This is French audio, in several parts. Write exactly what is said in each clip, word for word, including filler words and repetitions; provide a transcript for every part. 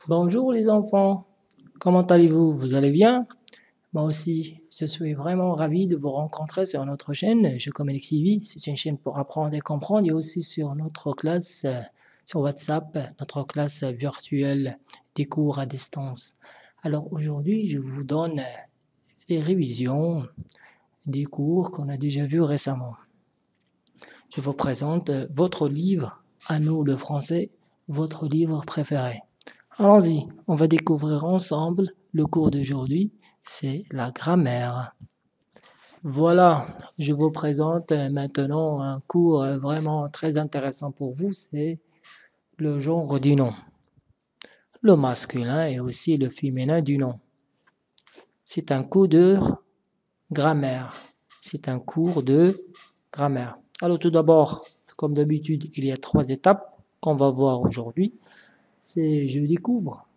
Bonjour les enfants, comment allez-vous? Vous allez bien? Moi aussi, je suis vraiment ravi de vous rencontrer sur notre chaîne. Je comme Alexis V, c'est une chaîne pour apprendre et comprendre et aussi sur notre classe euh, sur WhatsApp, notre classe virtuelle des cours à distance. Alors aujourd'hui, je vous donne euh, des révisions des cours qu'on a déjà vus récemment. Je vous présente euh, votre livre, à nous le français, votre livre préféré. Allons-y, on va découvrir ensemble le cours d'aujourd'hui, c'est la grammaire. Voilà, je vous présente euh, maintenant un cours euh, vraiment très intéressant pour vous, c'est le genre du nom, le masculin et aussi le féminin du nom. C'est un cours de grammaire, c'est un cours de grammaire. Alors tout d'abord, comme d'habitude, il y a trois étapes qu'on va voir aujourd'hui. C'est je découvre,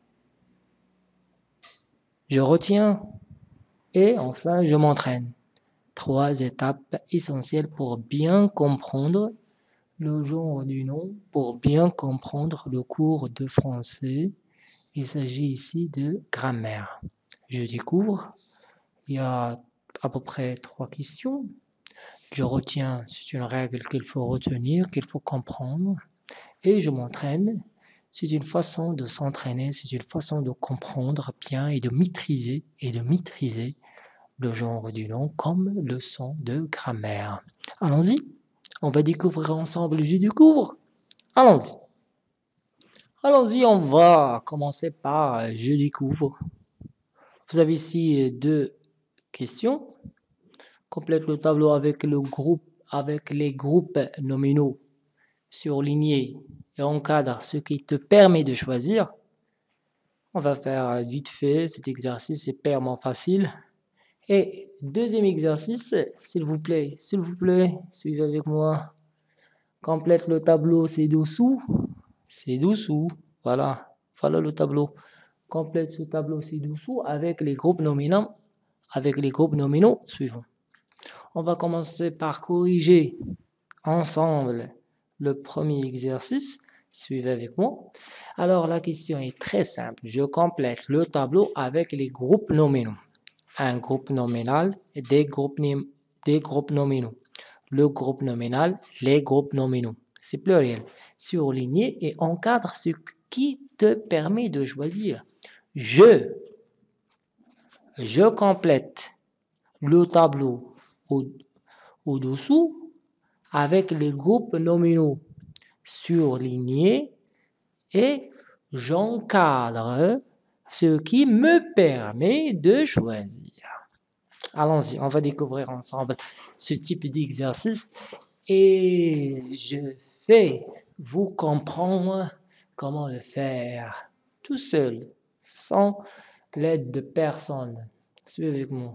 je retiens et enfin je m'entraîne. Trois étapes essentielles pour bien comprendre le genre du nom, pour bien comprendre le cours de français. Il s'agit ici de grammaire. Je découvre, il y a à peu près trois questions. Je retiens, c'est une règle qu'il faut retenir, qu'il faut comprendre. Et je m'entraîne, c'est une façon de s'entraîner, c'est une façon de comprendre bien et de maîtriser et de maîtriser le genre du nom comme leçon de grammaire. Allons-y, on va découvrir ensemble Je découvre. Allons-y. Allons-y, on va commencer par Je découvre. Vous avez ici deux questions. Complète le tableau avec le groupe, avec les groupes nominaux surlignés et encadre ce qui te permet de choisir. On va faire vite fait cet exercice, c'est purement facile. Et deuxième exercice, s'il vous plaît, s'il vous plaît, suivez avec moi. Complète le tableau, c'est dessous. C'est dessous. Voilà. Voilà le tableau. Complète ce tableau ci-dessous avec les groupes nominaux, avec les groupes nominaux suivants. On va commencer par corriger ensemble le premier exercice. Suivez avec moi. Alors la question est très simple. Je complète le tableau avec les groupes nominaux. Un groupe nominal et des groupes, des groupes nominaux. Le groupe nominal, les groupes nominaux. C'est pluriel. Surligner et encadre ce qui te permet de choisir. Je, je complète le tableau au, au-dessous avec les groupes nominaux surlignés et j'encadre ce qui me permet de choisir. Allons-y, on va découvrir ensemble ce type d'exercice et je vais vous comprendre comment le faire tout seul, sans l'aide de personne. Suivez avec moi.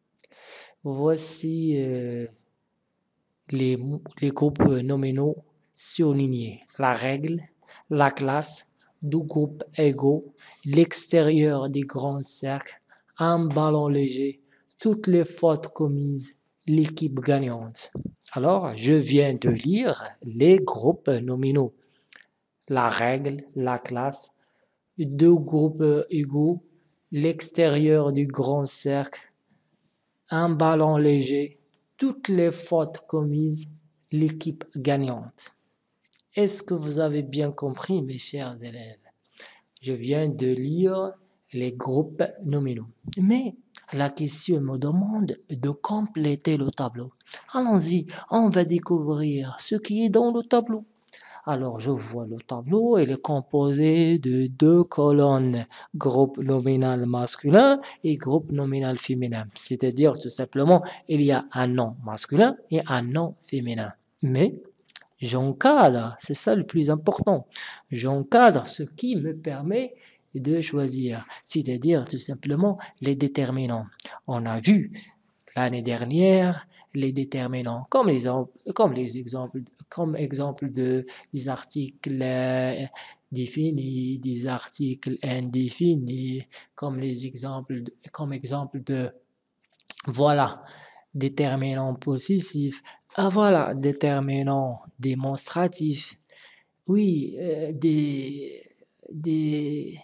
Voici euh, les, les groupes nominaux surlignés. La règle, la classe, deux groupes égaux, l'extérieur des grands cercles, un ballon léger, toutes les fautes commises, l'équipe gagnante. Alors, je viens de lire les groupes nominaux. La règle, la classe, deux groupes égaux, l'extérieur du grand cercle, un ballon léger, toutes les fautes commises, l'équipe gagnante. Est-ce que vous avez bien compris, mes chers élèves? Je viens de lire les groupes nominaux. Mais la question me demande de compléter le tableau. Allons-y, on va découvrir ce qui est dans le tableau. Alors, je vois le tableau, il est composé de deux colonnes, groupe nominal masculin et groupe nominal féminin. C'est-à-dire, tout simplement, il y a un nom masculin et un nom féminin. Mais j'encadre, c'est ça le plus important. J'encadre ce qui me permet de choisir, c'est-à-dire tout simplement les déterminants. On a vu l'année dernière les déterminants comme les, comme les exemples, comme exemple de des articles euh, définis, des articles indéfinis, comme les exemples, comme exemple de voilà déterminant possessif. Ah voilà, déterminant démonstratif. Oui, euh, des, des,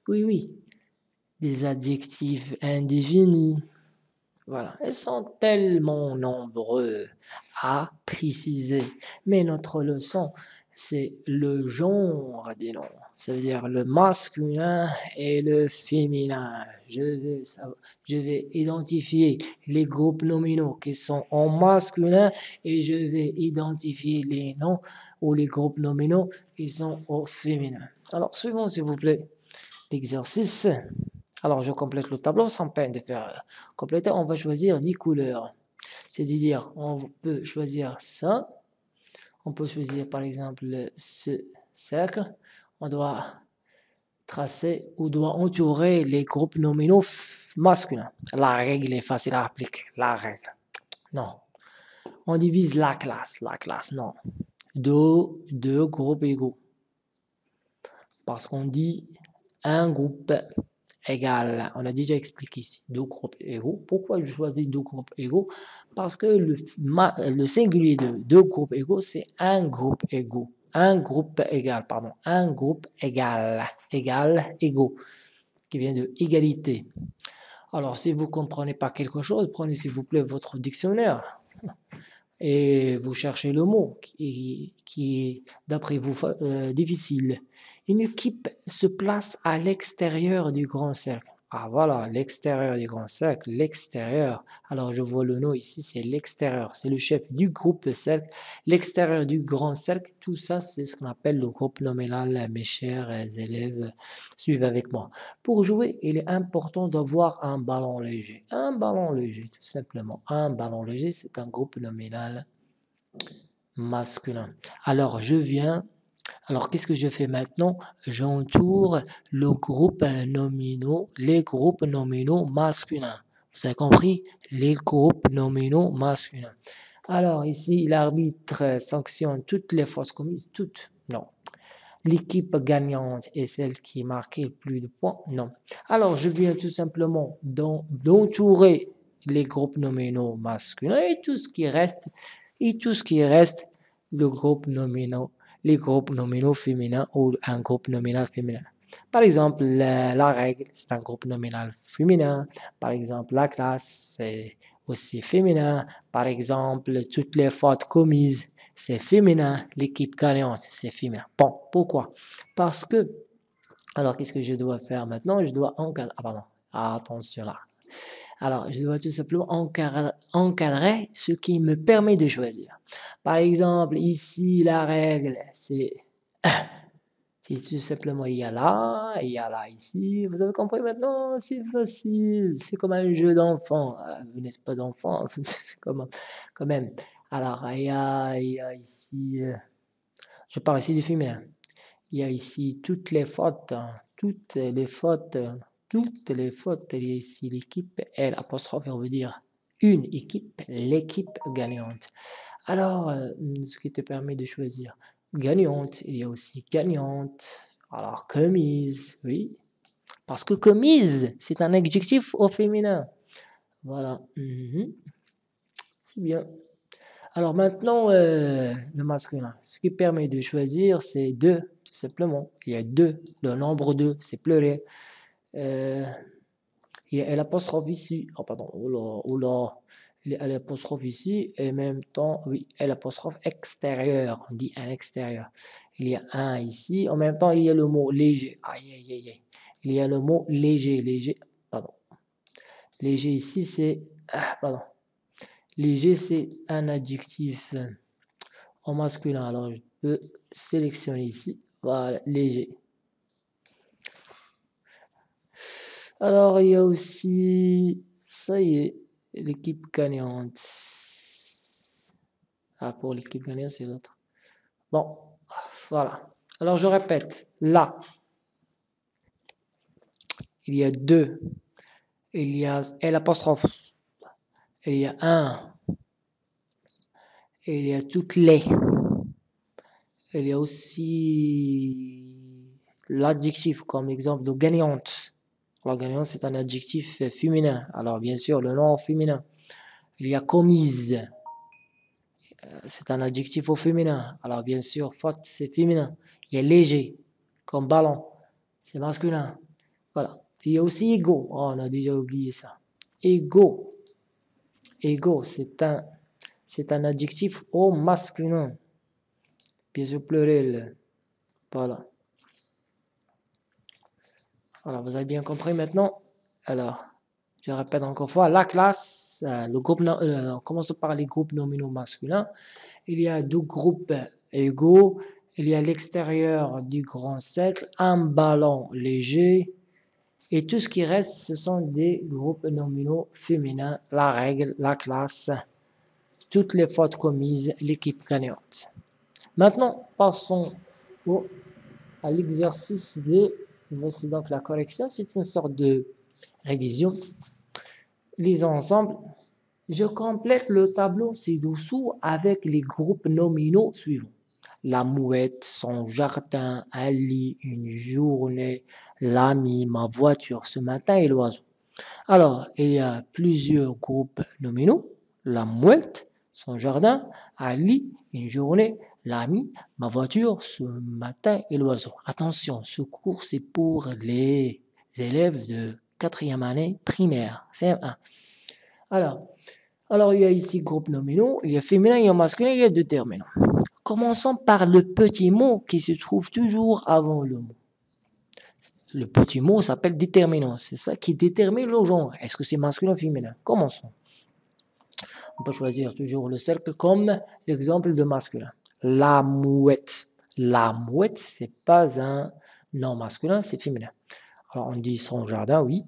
Oui, oui. Des adjectifs indéfinis. Voilà. Ils sont tellement nombreux à préciser. Mais notre leçon, c'est le genre des noms. Ça veut dire le masculin et le féminin. Je vais, savoir- je vais identifier les groupes nominaux qui sont en masculin et je vais identifier les noms ou les groupes nominaux qui sont au féminin. Alors, suivons s'il vous plaît l'exercice. Alors, je complète le tableau sans peine de faire compléter. On va choisir dix couleurs. C'est-à-dire, on peut choisir ça. On peut choisir, par exemple, ce cercle. On doit tracer ou doit entourer les groupes nominaux masculins. La règle est facile à appliquer. La règle. Non. On divise la classe. La classe, non. Deux, deux groupes égaux. Parce qu'on dit un groupe égal. On a déjà expliqué ici, deux groupes égaux. Pourquoi je choisis deux groupes égaux? Parce que le, le singulier de deux groupes égaux, c'est un groupe égaux. Un groupe égal, pardon. Un groupe égal. Égal, égaux. Qui vient de égalité. Alors, si vous ne comprenez pas quelque chose, prenez s'il vous plaît votre dictionnaire et vous cherchez le mot qui, qui est, d'après vous, euh, difficile. Une équipe se place à l'extérieur du grand cercle. Ah voilà, l'extérieur du grand cercle, l'extérieur. Alors je vois le nom ici, c'est l'extérieur. C'est le chef du groupe cercle, l'extérieur du grand cercle. Tout ça, c'est ce qu'on appelle le groupe nominal. Mes chers élèves, suivez avec moi. Pour jouer, il est important d'avoir un ballon léger. Un ballon léger, tout simplement. Un ballon léger, c'est un groupe nominal masculin. Alors, je viens alors, qu'est-ce que je fais maintenant? J'entoure le groupe nominaux, les groupes nominaux masculins. Vous avez compris? Les groupes nominaux masculins. Alors, ici, l'arbitre sanctionne toutes les fautes commises. Toutes? Non. L'équipe gagnante est celle qui marque le plus de points? Non. Alors, je viens tout simplement d'entourer les groupes nominaux masculins et tout ce qui reste, et tout ce qui reste, le groupe nominaux les groupes nominaux féminins ou un groupe nominal féminin. Par exemple, la, la règle, c'est un groupe nominal féminin. Par exemple, la classe, c'est aussi féminin. Par exemple, toutes les fautes commises, c'est féminin. L'équipe gagnante, c'est féminin. Bon, pourquoi? Parce que, alors qu'est-ce que je dois faire maintenant? Je dois encadrer, ah pardon, attention là. Alors, je dois tout simplement encadrer, encadrer ce qui me permet de choisir. Par exemple, ici, la règle, c'est c'est tout simplement, il y a là, il y a là, ici. Vous avez compris maintenant? C'est facile. C'est comme un jeu d'enfant. Vous n'êtes pas d'enfant, c'est comme, quand même. Alors, il y a, il y a ici, euh, je parle ici du féminin. Il y a ici toutes les fautes, hein, toutes les fautes, toutes les fautes. Il y a ici l'équipe, L apostrophe, on veut dire une équipe, l'équipe gagnante. Alors, euh, ce qui te permet de choisir gagnante, il y a aussi gagnante. Alors, commise, oui. Parce que commise, c'est un adjectif au féminin. Voilà. Mm-hmm. C'est bien. Alors maintenant, euh, le masculin. Ce qui permet de choisir, c'est deux, tout simplement. Il y a deux. Le nombre deux, c'est pluriel. Euh, il y a l'apostrophe ici. Oh, pardon. Oh là, oh là. Il y a l'apostrophe ici. Et en même temps, oui, l'apostrophe extérieur. On dit un extérieur. Il y a un ici. En même temps, il y a le mot léger. Aïe, aïe, aïe, aïe. Il y a le mot léger. Léger. Pardon. Léger ici, c'est... Ah, pardon. Léger, c'est un adjectif en masculin. Alors, je peux sélectionner ici. Voilà, léger. Alors, il y a aussi, ça y est, l'équipe gagnante. Ah, pour l'équipe gagnante, c'est l'autre. Bon, voilà. Alors, je répète. Là, il y a deux. Il y a l'apostrophe. Il y a un. Il y a toutes les. Il y a aussi l'adjectif comme exemple de gagnante. La gagnante, c'est un adjectif féminin. Alors, bien sûr, le nom féminin. Il y a commise. C'est un adjectif au féminin. Alors, bien sûr, faute, c'est féminin. Il y a léger, comme ballon. C'est masculin. Voilà. Il y a aussi égaux. Oh, on a déjà oublié ça. Égaux. Égaux, c'est un, c'est un adjectif au masculin. Bien sûr, pluriel. Voilà. Voilà, vous avez bien compris maintenant. Alors, je répète encore une fois, la classe, euh, le groupe, euh, on commence par les groupes nominaux masculins. Il y a deux groupes égaux. Il y a l'extérieur du grand cercle, un ballon léger. Et tout ce qui reste, ce sont des groupes nominaux féminins. La règle, la classe, toutes les fautes commises, l'équipe gagnante. Maintenant, passons au, à l'exercice de... Voici donc la correction. C'est une sorte de révision. Lisons ensemble. Je complète le tableau ci-dessous avec les groupes nominaux suivants. La mouette, son jardin, un lit, une journée, l'ami, ma voiture, ce matin et l'oiseau. Alors, il y a plusieurs groupes nominaux. La mouette, son jardin, un lit, une journée, l'ami, ma voiture, ce matin et l'oiseau. Attention, ce cours, c'est pour les élèves de quatrième année primaire, C M un. Alors, alors, il y a ici groupe nominaux, il y a féminin, il y a masculin, il y a déterminant. Commençons par le petit mot qui se trouve toujours avant le mot. Le petit mot s'appelle déterminant. C'est ça qui détermine le genre. Est-ce que c'est masculin ou féminin? Commençons. On peut choisir toujours le cercle comme l'exemple de masculin. La mouette. La mouette, c'est pas un nom masculin, c'est féminin. Alors, on dit son jardin, oui.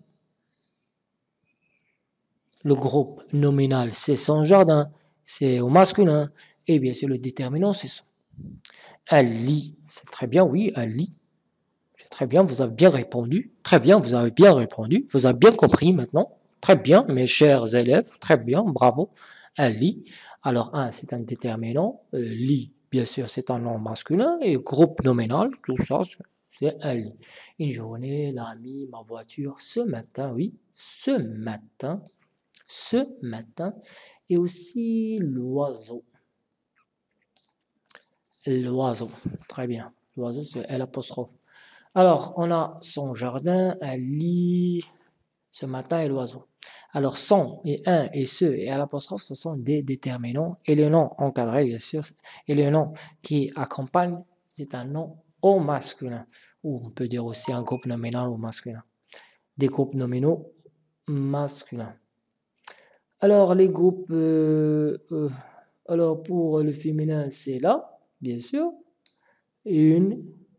Le groupe nominal, c'est son jardin, c'est au masculin. Et bien sûr, le déterminant, c'est son. Elle lit, c'est très bien, oui, elle lit. C'est très bien, vous avez bien répondu. Très bien, vous avez bien répondu. Vous avez bien compris maintenant. Très bien, mes chers élèves, très bien, bravo. Elle lit. Alors, un, c'est un déterminant. Euh, lit, bien sûr, c'est un nom masculin. Et groupe nominal, tout ça, c'est elle lit. Une journée, l'ami, ma voiture, ce matin, oui, ce matin. Ce matin, et aussi l'oiseau. L'oiseau, très bien. L'oiseau, c'est L apostrophe. Alors, on a son jardin, un lit, ce matin et l'oiseau. Alors, son et un et ce et L apostrophe, ce sont des déterminants. Et le nom encadré, bien sûr, et le nom qui accompagne, c'est un nom au masculin. Ou on peut dire aussi un groupe nominal au masculin. Des groupes nominaux masculins. Alors, les groupes, euh, euh, alors pour le féminin, c'est là, bien sûr, une,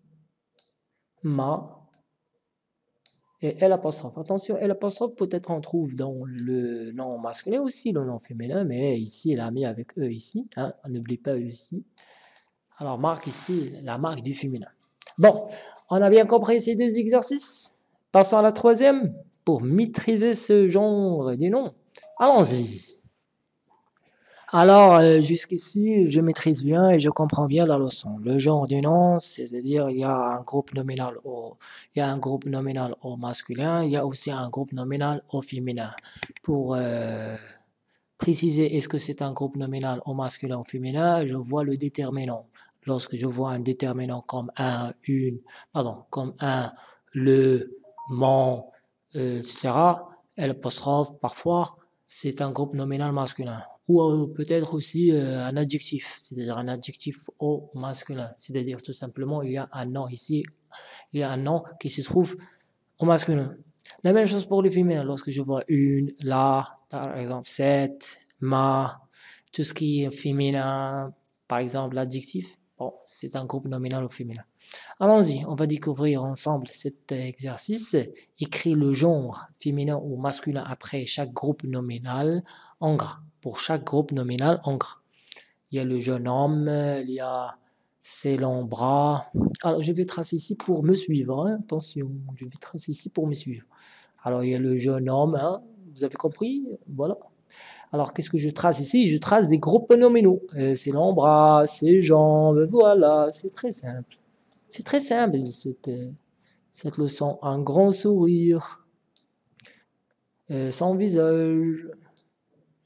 ma, et L apostrophe. Attention, L apostrophe, peut-être on trouve dans le nom masculin aussi, le nom féminin, mais ici, il a mis avec eux ici, hein, on n'oublie pas eux ici. Alors, marque ici la marque du féminin. Bon, on a bien compris ces deux exercices. Passons à la troisième, pour maîtriser ce genre de noms. Allons-y. Alors, euh, jusqu'ici, je maîtrise bien et je comprends bien la leçon. Le genre du nom, c'est-à-dire il y a un groupe nominal au, il y a un groupe nominal au masculin, il y a aussi un groupe nominal au féminin. Pour euh, préciser est-ce que c'est un groupe nominal au masculin ou au féminin, je vois le déterminant. Lorsque je vois un déterminant comme un, une, pardon, comme un, le, mon, euh, et cetera, l'apostrophe, parfois, c'est un groupe nominal masculin. Ou euh, peut-être aussi euh, un adjectif, c'est-à-dire un adjectif au masculin. C'est-à-dire tout simplement, il y a un nom ici, il y a un nom qui se trouve au masculin. La même chose pour le féminin. Lorsque je vois une, la, par exemple, cette, ma, tout ce qui est féminin, par exemple l'adjectif, bon, c'est un groupe nominal au féminin. Allons-y, on va découvrir ensemble cet exercice. Écris le genre féminin ou masculin après chaque groupe nominal en gras. Pour chaque groupe nominal en gras. Il y a le jeune homme, il y a ses longs bras. Alors, je vais tracer ici pour me suivre. Hein. Attention, je vais tracer ici pour me suivre. Alors, il y a le jeune homme, hein. Vous avez compris? Voilà. Alors, qu'est-ce que je trace ici? Je trace des groupes nominaux. Euh, ses longs bras, ses jambes, voilà, c'est très simple. C'est très simple, cette, cette leçon. Un grand sourire, euh, son visage,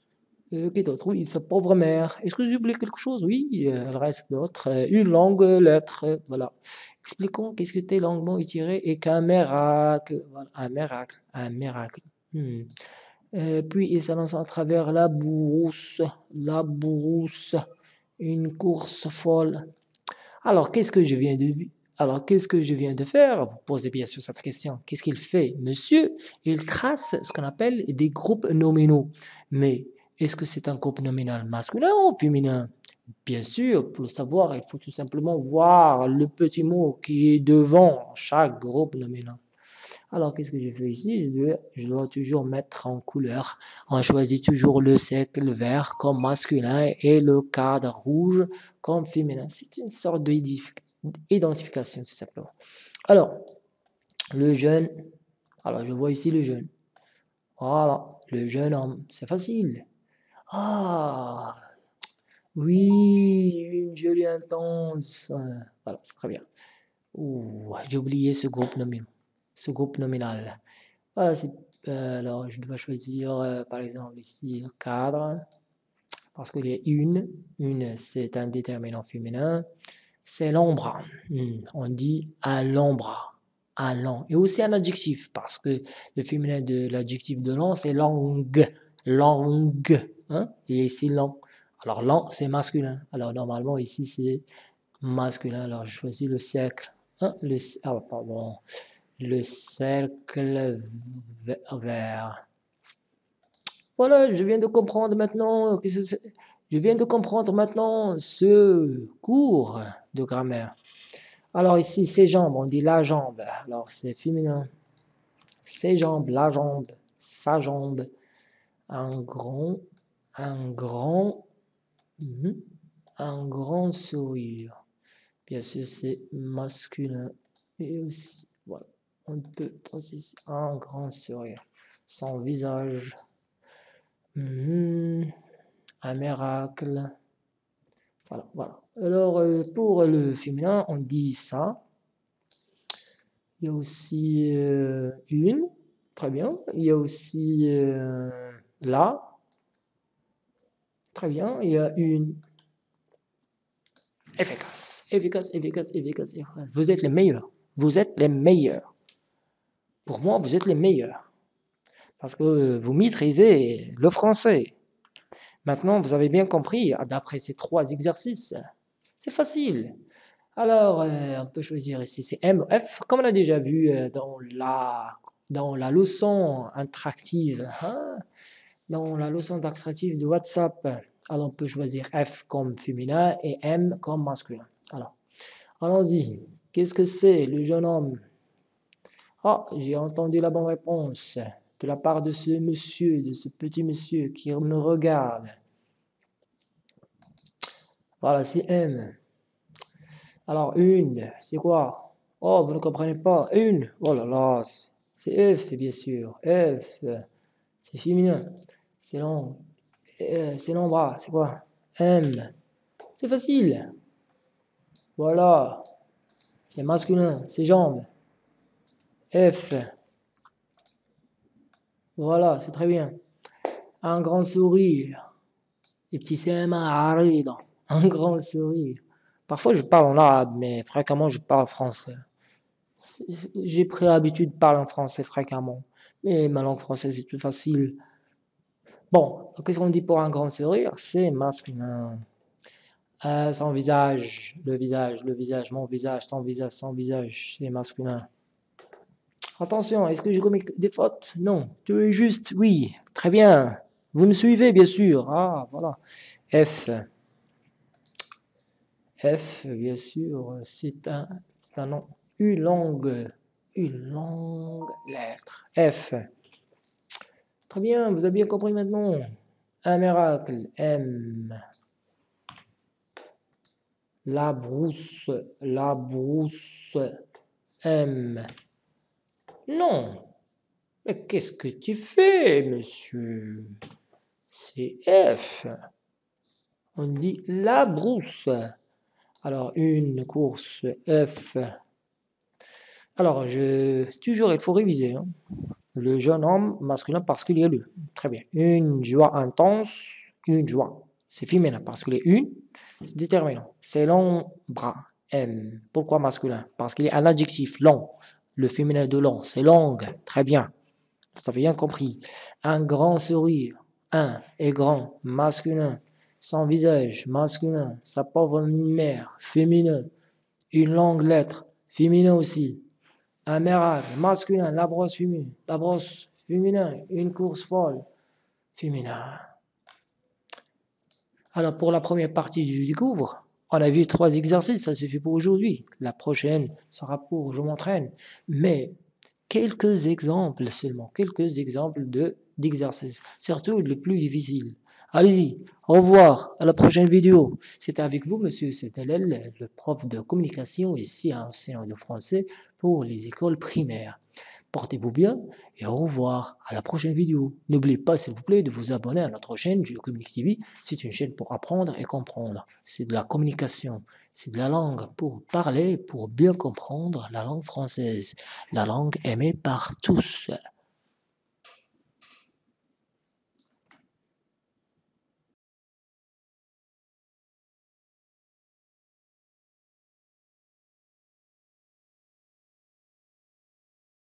Euh, qui d'autre? Oui, sa pauvre mère. Est-ce que j'ai oublié quelque chose? Oui, euh, il reste d'autres. Euh, une longue lettre. euh, Voilà. Expliquons qu'est-ce que t'es longuement étiré et qu'un miracle. Voilà, un miracle. Un miracle. Hmm. Euh, puis il s'élance à travers la brousse. La brousse. Une course folle. Alors, qu'est-ce que je viens de vi- Alors, qu'est-ce que je viens de faire? Vous posez bien sûr cette question. Qu'est-ce qu'il fait, monsieur? Il trace ce qu'on appelle des groupes nominaux. Mais est-ce que c'est un groupe nominal masculin ou féminin? Bien sûr, pour le savoir, il faut tout simplement voir le petit mot qui est devant chaque groupe nominal. Alors, qu'est-ce que je fais ici? Je dois, je dois toujours mettre en couleur. On choisit toujours le cercle vert comme masculin et le cadre rouge comme féminin. C'est une sorte d'identification, tout simplement. Alors, le jeune. Alors, je vois ici le jeune. Voilà, le jeune homme. C'est facile. Ah, oui, une jolie intense. Voilà, c'est très bien. Ouh, j'ai oublié ce groupe nominal. Ce groupe nominal. Voilà, c'est, euh, alors je dois choisir euh, par exemple ici le cadre parce qu'il y a une. Une, c'est un déterminant féminin. C'est l'ombre. Hmm, on dit à l'ombre. À l'ombre. Et aussi un adjectif parce que le féminin de l'adjectif de l'an, c'est langue. Langue. Hein? Et ici, lent. Alors, lent, c'est masculin. Alors, normalement, ici, c'est masculin. Alors, je choisis le cercle. Hein? Le, ah, pardon. Le cercle vert. Voilà, je viens de comprendre maintenant. que c'est- Je viens de comprendre maintenant ce cours de grammaire. Alors ici, ses jambes, on dit la jambe. Alors c'est féminin. Ses jambes, la jambe, sa jambe. Un grand, un grand, mhm, un grand sourire. Bien sûr, c'est masculin. Et aussi, voilà, on peut aussi un grand sourire. Son visage, mhm, un miracle. Voilà, voilà. Alors, euh, pour le féminin, on dit ça. Il y a aussi euh, une, très bien. Il y a aussi euh, là, très bien. Il y a une efficace, efficace, efficace, efficace, efficace. Vous êtes les meilleurs. Vous êtes les meilleurs. Pour moi, vous êtes les meilleurs. Parce que vous maîtrisez le français. Maintenant, vous avez bien compris, d'après ces trois exercices, c'est facile. Alors, euh, on peut choisir ici, c'est M, F, comme on a déjà vu euh, dans la, dans la leçon interactive, hein, dans la leçon interactive de WhatsApp. Alors, on peut choisir F comme féminin et M comme masculin. Alors, allons-y. Qu'est-ce que c'est, le jeune homme? Ah, j'ai entendu la bonne réponse de la part de ce monsieur, de ce petit monsieur qui me regarde. Voilà, c'est M. Alors, une, c'est quoi? Oh, vous ne comprenez pas. Une, oh là là, c'est F, bien sûr. F, c'est féminin. C'est long. Euh, c'est l'ombre, c'est quoi? M, c'est facile. Voilà, c'est masculin, c'est jambes. F, voilà, c'est très bien. Un grand sourire. ابتسامة عريضة. Un grand sourire. Parfois, je parle en arabe, mais fréquemment, je parle français. J'ai pris l'habitude de parler en français fréquemment. Mais ma langue française est plus facile. Bon, qu'est-ce qu'on dit pour un grand sourire? C'est masculin. Euh, son visage, le visage, le visage, mon visage, ton visage, son visage, c'est masculin. Attention, est-ce que j'ai commis des fautes? Non. Tu es juste? Oui. Très bien. Vous me suivez, bien sûr. Ah, voilà. F. F, bien sûr, c'est un, c'est un nom. Une longue, une longue lettre. F. Très bien, vous avez bien compris maintenant. Un miracle. M. La brousse, la brousse. M. Non. Mais qu'est-ce que tu fais, monsieur? C'est F. On dit la brousse. Alors, une course F. Alors, je, toujours, il faut réviser. Hein. Le jeune homme masculin parce qu'il y a le. Très bien. Une joie intense. une joie. C'est féminin parce que les une, c'est déterminant. C'est long bras. M. Pourquoi masculin? Parce qu'il est un adjectif long. Le féminin de long, c'est longue. Très bien. Vous avez bien compris. Un grand sourire. Un est grand, masculin. Son visage, masculin. Sa pauvre mère, féminin. Une longue lettre, féminin aussi. Un miracle, masculin. La brosse féminine. La brosse, féminin. Une course folle, féminin. Alors, pour la première partie du découvre, on a vu trois exercices, ça suffit pour aujourd'hui. La prochaine sera pour je m'entraîne. Mais quelques exemples seulement, quelques exemples de d'exercices, surtout les plus difficiles. Allez-y, au revoir, à la prochaine vidéo. C'était avec vous, monsieur Setelel, le prof de communication ici à enseignant de français pour les écoles primaires. Portez-vous bien et au revoir à la prochaine vidéo. N'oubliez pas s'il vous plaît de vous abonner à notre chaîne Communique T V. C'est une chaîne pour apprendre et comprendre. C'est de la communication, c'est de la langue pour parler, pour bien comprendre la langue française. La langue aimée par tous.